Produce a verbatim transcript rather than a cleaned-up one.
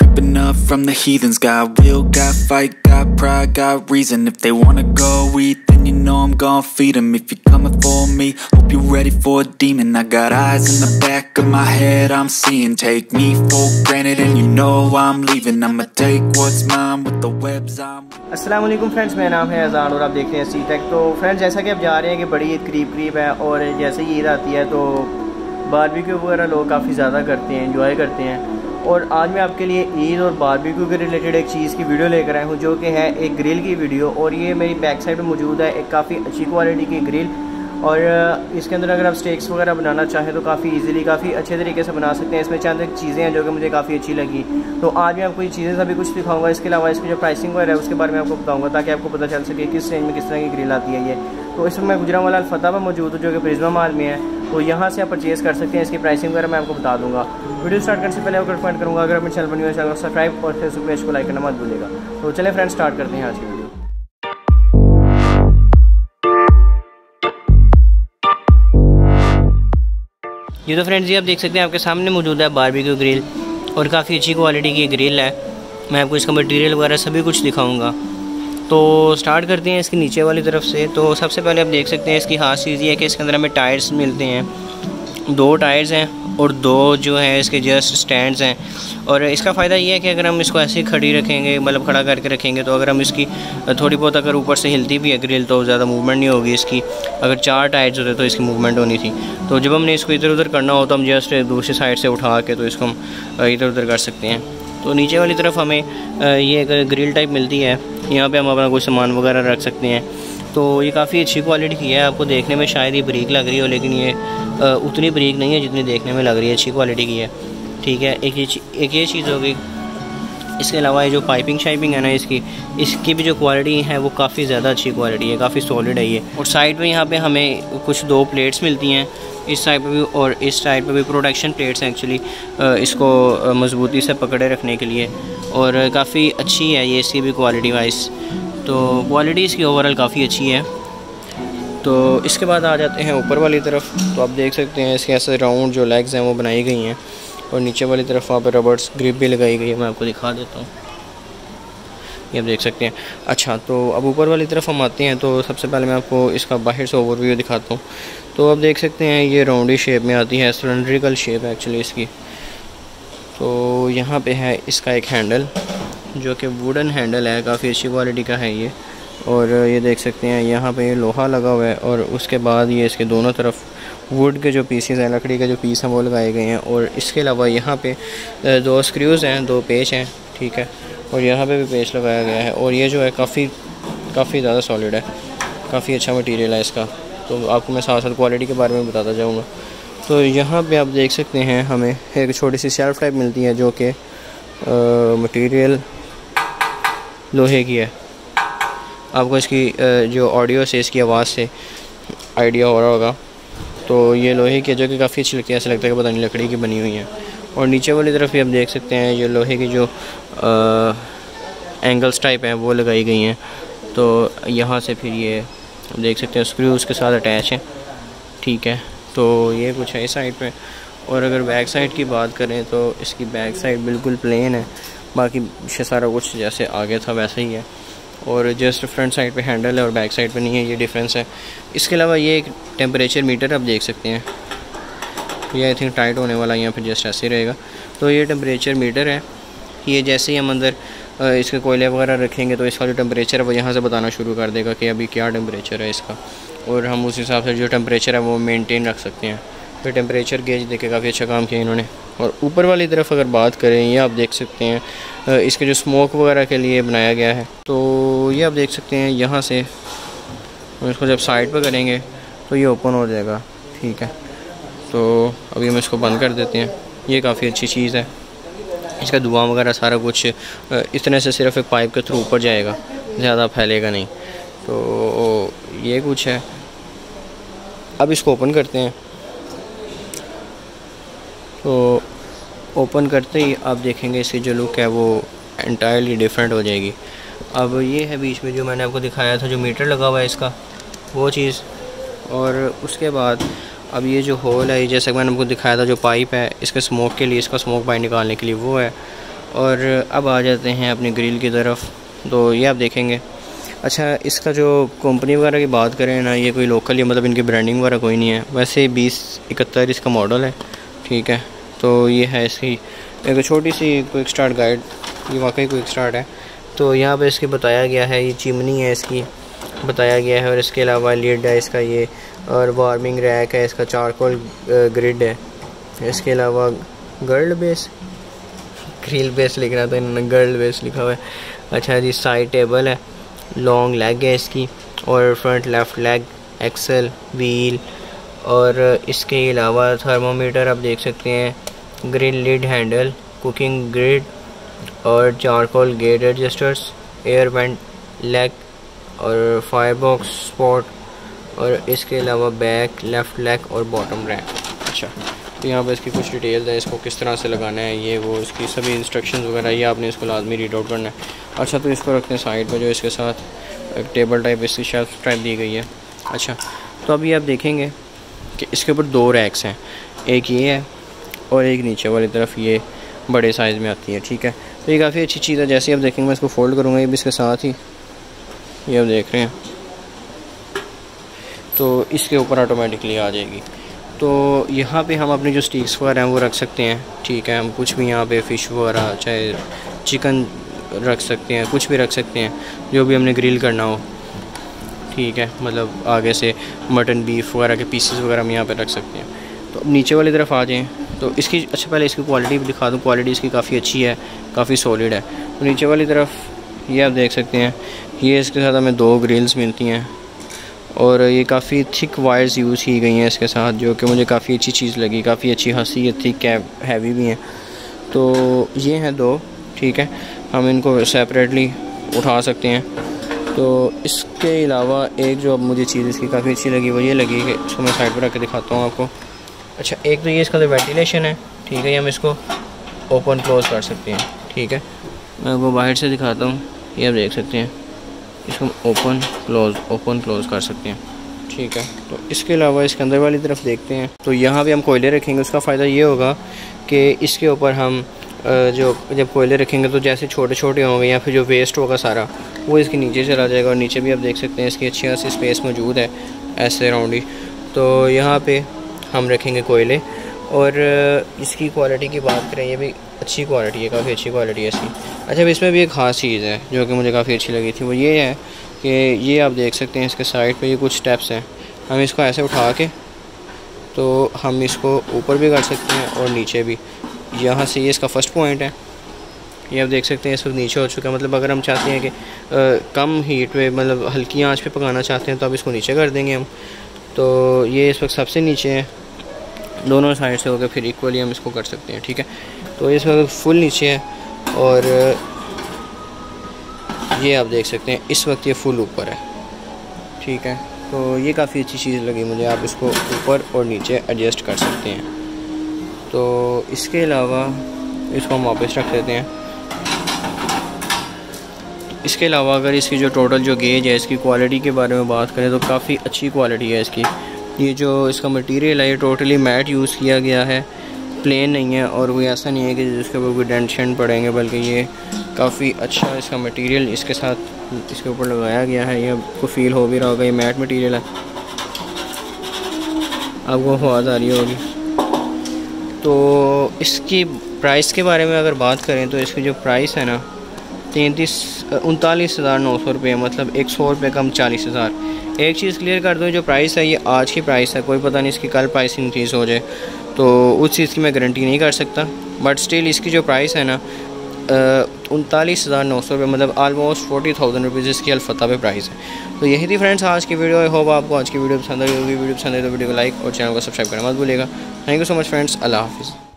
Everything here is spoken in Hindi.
ripping up from the heathens. Got will, got fight, got pride, got reason. If they wanna go eat, then you know I'm gon' feed them. If you're coming for me, hope you're ready for a demon. I got eyes in the back of my head, I'm seeing. Take me for granted and you know I'm leaving. I'ma take what's mine with the webs I'm... अस्सलाम वालेकुम फ्रेंड्स, मेरा नाम है अज़ान और आप देख रहे हैं सी टेक। तो फ्रेंड्स, जैसा कि आप जा रहे हैं कि बड़ी ईद करीब करीब है और जैसे ही ईद आती है तो बारबेक्यू वगैरह लोग काफ़ी ज़्यादा करते हैं, एंजॉय करते हैं। और आज मैं आपके लिए ईद और बारबेक्यू के रिलेटेड एक चीज़ की वीडियो लेकर आया हूँ, जो कि है एक ग्रिल की वीडियो। और ये मेरी बैक साइड में मौजूद है एक काफ़ी अच्छी क्वालिटी की ग्रिल। और इसके अंदर अगर आप स्टेक्स वगैरह बनाना चाहें तो काफ़ी इजीली, काफ़ी अच्छे तरीके से बना सकते हैं। इसमें चंद चीज़ें हैं जो कि मुझे काफ़ी अच्छी लगी, तो आज मैं आपको ये चीज़ें सभी कुछ दिखाऊंगा। इसके अलावा इसकी जो प्राइसिंग वगैरह है उसके बारे में आपको बताऊंगा, ताकि आपको पता चल सके किस रेंज में किस तरह की ग्रिल आती है ये। तो इस वक्त मैं गुजरांवाला अल-फतह पर मौजूद हूँ, जो कि प्रिज्मा मॉल में है। तो यहाँ से आप परचेज़ कर सकते हैं। इसकी प्राइसिंग वगैरह मैं आपको बता दूँगा। वीडियो स्टार्ट करने से पहले आपको रिकमेंड करूँगा, अगर अपने चैनल पर न्यू है चैनल को सब्सक्राइब और फेसबुक पेज को लाइक करना मत भूलिएगा। तो चलिए फ्रेंड्स, स्टार्ट करते हैं आज की वीडियो। ये तो फ्रेंड्स, ये आप देख सकते हैं आपके सामने मौजूद है बारबेक्यू ग्रिल, और काफ़ी अच्छी क्वालिटी की ग्रिल है। मैं आपको इसका मटेरियल वगैरह सभी कुछ दिखाऊंगा। तो स्टार्ट करते हैं इसकी नीचे वाली तरफ से। तो सबसे पहले आप देख सकते हैं इसकी खास चीज़ ये है कि इसके अंदर हमें टायर्स मिलते हैं। दो टायर्स हैं और दो जो है इसके जस्ट स्टैंड्स हैं। और इसका फ़ायदा ये है कि अगर हम इसको ऐसे ही खड़ी रखेंगे, मतलब खड़ा करके रखेंगे, तो अगर हम इसकी थोड़ी बहुत अगर ऊपर से हिलती भी है ग्रिल तो ज़्यादा मूवमेंट नहीं होगी इसकी। अगर चार टायर्स होते तो इसकी मूवमेंट होनी थी। तो जब हमने इसको इधर उधर करना हो तो हम जस्ट दूसरी साइड से उठा के तो इसको हम इधर उधर कर सकते हैं। तो नीचे वाली तरफ हमें ये एक ग्रिल टाइप मिलती है, यहाँ पे हम अपना कुछ सामान वगैरह रख सकते हैं। तो ये काफ़ी अच्छी क्वालिटी की है। आपको देखने में शायद ये बारीक लग रही हो, लेकिन ये उतनी बारीक नहीं है जितनी देखने में लग रही है। अच्छी क्वालिटी की है, ठीक है। एक ये एक ये चीज़ हो गई। इसके अलावा ये जो पाइपिंग शाइपिंग है ना इसकी इसकी भी जो क्वालिटी है वो काफ़ी ज़्यादा अच्छी क्वालिटी है, काफ़ी सॉलिड है ये। और साइड में यहाँ पे हमें कुछ दो प्लेट्स मिलती हैं, इस साइड पे भी और इस साइड पे भी प्रोटेक्शन प्लेट्स हैं एक्चुअली, इसको मज़बूती से पकड़े रखने के लिए। और काफ़ी अच्छी है ये इसकी भी क्वालिटी वाइज। तो क्वालिटी इसकी ओवरऑल काफ़ी अच्छी है। तो इसके बाद आ जाते हैं ऊपर वाली तरफ। तो आप देख सकते हैं इसके ऐसे राउंड जो लेग्स हैं वो बनाई गई हैं, और नीचे वाली तरफ वहाँ पर रबर्स ग्रिप भी लगाई गई है। मैं आपको दिखा देता हूँ, ये आप देख सकते हैं। अच्छा, तो अब ऊपर वाली तरफ हम आते हैं। तो सबसे पहले मैं आपको इसका बाहर से ओवरव्यू दिखाता हूँ। तो आप देख सकते हैं ये राउंडी शेप में आती है, सिलेंड्रिकल शेप है एक्चुअली इसकी। तो यहाँ पे है इसका एक हैंडल जो कि वुडन हैंडल है, काफ़ी अच्छी क्वालिटी का है ये। और ये देख सकते हैं यहाँ पे ये लोहा लगा हुआ है, और उसके बाद ये इसके दोनों तरफ वुड के जो पीसेस हैं, लकड़ी के जो पीस हैं वो लगाए गए हैं। और इसके अलावा यहाँ पे दो स्क्रूज़ हैं, दो पेच हैं, ठीक है। और यहाँ पे भी पेच लगाया गया है। और ये जो है काफ़ी काफ़ी ज़्यादा सॉलिड है, काफ़ी अच्छा मटेरियल है इसका। तो आपको मैं साथ साथ क्वालिटी के बारे में बताता जाऊँगा। तो यहाँ पे आप देख सकते हैं हमें एक छोटी सी शेल्फ टाइप मिलती है, जो कि मटेरियल लोहे की है। आपको इसकी जो ऑडियो से, इसकी आवाज़ से आइडिया हो रहा होगा। तो ये लोहे की, जो कि काफ़ी अच्छी लगती है, ऐसा लगता है कि पता नहीं लकड़ी की बनी हुई है। और नीचे वाली तरफ भी आप देख सकते हैं ये लोहे की जो आ, एंगल्स टाइप हैं वो लगाई गई हैं। तो यहाँ से फिर ये आप देख सकते हैं स्क्रू उसके साथ अटैच है, ठीक है। तो ये कुछ है इस साइड पे। और अगर बैक साइड की बात करें तो इसकी बैक साइड बिल्कुल प्लेन है, बाकी ये सारा कुछ जैसे आगे था वैसे ही है। और जस्ट फ्रंट साइड पे हैंडल है और बैक साइड पे नहीं है, ये डिफरेंस है। इसके अलावा ये एक टेम्परेचर मीटर आप देख सकते हैं, ये आई थिंक टाइट होने वाला या फिर जस्ट ऐसे रहेगा। तो ये टेम्परेचर मीटर है, ये जैसे ही हम अंदर इसके कोयले वगैरह रखेंगे तो इसका जो टेम्परेचर है वो यहाँ से बताना शुरू कर देगा कि अभी क्या टेम्परेचर है इसका, और हम उस हिसाब से जो टेम्परेचर है वो मेनटेन रख सकते हैं। तो टेम्परेचर गेज देके काफ़ी अच्छा काम किया इन्होंने। और ऊपर वाली तरफ अगर बात करें, ये आप देख सकते हैं इसके जो स्मोक वगैरह के लिए बनाया गया है। तो ये आप देख सकते हैं यहाँ से इसको जब साइड पर करेंगे तो ये ओपन हो जाएगा, ठीक है। तो अभी हम इसको बंद कर देते हैं। ये काफ़ी अच्छी चीज़ है, इसका धुआं वगैरह सारा कुछ इस तरह से सिर्फ एक पाइप के थ्रू ऊपर जाएगा, ज़्यादा फैलेगा नहीं। तो ये कुछ है। अब इसको ओपन करते हैं। तो ओपन करते ही आप देखेंगे इसकी जो लुक है वो एंटायरली डिफरेंट हो जाएगी। अब ये है बीच में जो मैंने आपको दिखाया था, जो मीटर लगा हुआ है इसका, वो चीज़। और उसके बाद अब ये जो होल है, जैसे मैंने आपको दिखाया था जो पाइप है इसके स्मोक के लिए, इसका स्मोक बाहर निकालने के लिए वो है। और अब आ जाते हैं अपनी ग्रिल की तरफ। तो ये आप देखेंगे। अच्छा, इसका जो कंपनी वगैरह की बात करें ना, ये कोई लोकल ही मतलब इनकी ब्रांडिंग वगैरह कोई नहीं है। वैसे बीस इकहत्तर इसका मॉडल है, ठीक है। तो ये है इसकी एक छोटी सी क्विक स्टार्ट गाइड, ये वाकई क्विक स्टार्ट है। तो यहाँ पे इसके बताया गया है, ये चिमनी है इसकी बताया गया है, और इसके अलावा लिड है इसका ये, और वार्मिंग रैक है इसका, चारकोल ग्रिड है। इसके अलावा गर्ल बेस, ग्रिल बेस लिख रहा था इन्होंने, गर्ल बेस लिखा हुआ है। अच्छा जी, साइड टेबल है, लॉन्ग लेग है इसकी, और front left leg, axle wheel, और इसके अलावा थर्मोमीटर आप देख सकते हैं, grill lid handle, cooking grid, और charcoal gate adjusters, air vent leg, और फायर बॉक्स स्पॉट, और इसके अलावा बैक, लेफ़्ट लेग और बॉटम रैक। अच्छा, तो यहाँ पर इसकी कुछ डिटेल्स है, इसको किस तरह से लगाना है, ये वो इसकी सभी इंस्ट्रक्शंस वगैरह ये आपने इसको लाजमी रीड आउट करना है। अच्छा, तो इसको रखते हैं साइड पर, जो इसके साथ एक टेबल टाइप इसकी शेल्फ टाइप दी गई है। अच्छा, तो अभी आप देखेंगे कि इसके ऊपर दो रैक्स हैं, एक ये है और एक नीचे वाली तरफ ये बड़े साइज़ में आती है, ठीक है। तो ये काफ़ी अच्छी चीज़ है। जैसे आप देखेंगे मैं इसको फ़ोल्ड करूँगा, ये भी इसके साथ ही ये आप देख रहे हैं, तो इसके ऊपर ऑटोमेटिकली आ जाएगी। तो यहाँ पे हम अपने जो स्टिक्स वगैरह हैं वो रख सकते हैं, ठीक है। हम कुछ भी यहाँ पे फ़िश वगैरह, चाहे चिकन रख सकते हैं, कुछ भी रख सकते हैं जो भी हमने ग्रिल करना हो, ठीक है। मतलब आगे से मटन बीफ वगैरह के पीसेस वगैरह हम यहाँ पे रख सकते हैं। तो अब नीचे वाली तरफ आ जाएँ तो इसकी, अच्छा पहले इसकी क्वालिटी भी दिखा दूँ। क्वालिटी इसकी काफ़ी अच्छी है, काफ़ी सॉलिड है। तो नीचे वाली तरफ ये आप देख सकते हैं, ये इसके साथ हमें दो ग्रिल्स मिलती हैं, और ये काफ़ी थिक वायर्स यूज़ की गई हैं इसके साथ, जो कि मुझे काफ़ी अच्छी चीज़ लगी, काफ़ी अच्छी हंसी है, थिक है, हैवी भी हैं। तो ये हैं दो, ठीक है। हम इनको सेपरेटली उठा सकते हैं। तो इसके अलावा एक जो अब मुझे चीज़ इसकी काफ़ी अच्छी लगी वो ये लगी कि इसको मैं साइड पर रख के दिखाता हूँ आपको। अच्छा, एक तो ये इसका तो वेंटिलेशन है, ठीक है। ये हम इसको ओपन क्लोज कर सकते हैं, ठीक है। मैं आपको बाहर से दिखाता हूँ, ये आप देख सकते हैं, इसको ओपन क्लोज ओपन क्लोज कर सकते हैं, ठीक है। तो इसके अलावा इसके अंदर वाली तरफ देखते हैं, तो यहाँ भी हम कोयले रखेंगे। उसका फ़ायदा ये होगा कि इसके ऊपर हम जो जब कोयले रखेंगे तो जैसे छोटे छोटे होंगे या फिर जो वेस्ट होगा सारा वो इसके नीचे चला जाएगा। और नीचे भी आप देख सकते हैं इसकी अच्छी खासी स्पेस मौजूद है ऐसे राउंड ही। तो यहाँ पे हम रखेंगे कोयले। और इसकी क्वालिटी की बात करें, ये भी अच्छी क्वालिटी है, काफ़ी अच्छी क्वालिटी है इसकी। अच्छा, इसमें भी एक ख़ास चीज़ है जो कि मुझे काफ़ी अच्छी लगी थी, वो ये है कि ये आप देख सकते हैं इसके साइड पे ये कुछ स्टेप्स हैं। हम इसको ऐसे उठा के तो हम इसको ऊपर भी कर सकते हैं और नीचे भी। यहाँ से ये इसका फ़र्स्ट पॉइंट है, ये आप देख सकते हैं इस वक्त नीचे हो चुका है। मतलब अगर हम चाहते हैं कि आ, कम हीट पे, मतलब हल्की आंच पे पकाना चाहते हैं तो अब इसको नीचे कर देंगे हम। तो ये इस वक्त सबसे नीचे है, दोनों साइड से होकर फिर इक्वली हम इसको कर सकते हैं, ठीक है। तो इस वक्त फुल नीचे है और ये आप देख सकते हैं इस वक्त ये फुल ऊपर है, ठीक है। तो ये काफ़ी अच्छी चीज़ लगी मुझे, आप इसको ऊपर और नीचे एडजस्ट कर सकते हैं। तो इसके अलावा इसको हम वापस रख देते हैं। इसके अलावा अगर इसकी जो टोटल जो गेज है, इसकी क्वालिटी के बारे में बात करें तो काफ़ी अच्छी क्वालिटी है इसकी। ये जो इसका मटेरियल है ये टोटली मैट यूज़ किया गया है, प्लेन नहीं है। और कोई ऐसा नहीं है कि जिसके ऊपर कोई डेंशन पड़ेंगे, बल्कि ये काफ़ी अच्छा इसका मटेरियल इसके साथ इसके ऊपर लगाया गया है। ये आपको फील हो भी रहा होगा, ये मैट मटेरियल है, आपको आवाज़ आ रही होगी। तो इसकी प्राइस के बारे में अगर बात करें तो इसकी जो प्राइस है ना, तैंतीस उनतालीस हज़ार नौ सौ रुपये, मतलब एक सौ रुपये कम चालीस हज़ार। एक चीज़ क्लियर कर दूँ, जो प्राइस है ये आज की प्राइस है, कोई पता नहीं इसकी कल प्राइस इंक्रीज़ हो जाए, तो उस चीज़ की मैं गारंटी नहीं कर सकता। बट स्टिल इसकी जो प्राइस है ना उनतालीस हज़ार नौ सौ रुपये, मतलब आलमोस्ट फोर्टी थाउजेंड रुपीज़ इसकी अलफता पे प्राइस है। तो यही थी फ्रेंड्स आज की वीडियो। आई होप आपको आज की वीडियो पसंद आई होगी। वीडियो पसंद आई तो वीडियो को लाइक और चैनल को सब्सक्राइब करना मत भूलिएगा। Thank you so much friends, अल्लाह हाफिज़।